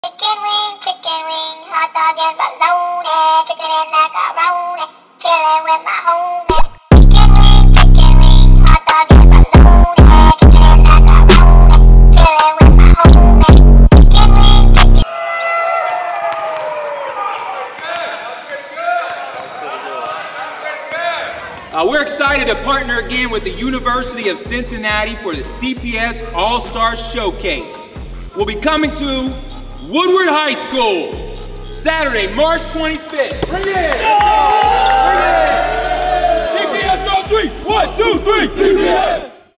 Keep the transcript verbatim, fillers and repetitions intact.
Chicken wing, chicken wing, hot dog and bologna, chicken and macaroni, chillin' with my homie. Chicken wing, chicken wing, hot dog and bologna, chicken and macaroni, chillin' with my homie. Chicken wing, chicken. Uh, we're excited to partner again with the University of Cincinnati for the C P S All-Star Showcase. We'll be coming to Woodward High School, Saturday, March twenty-fifth. Bring it in! Bring it in! C P S on three! One, two, three! C P S!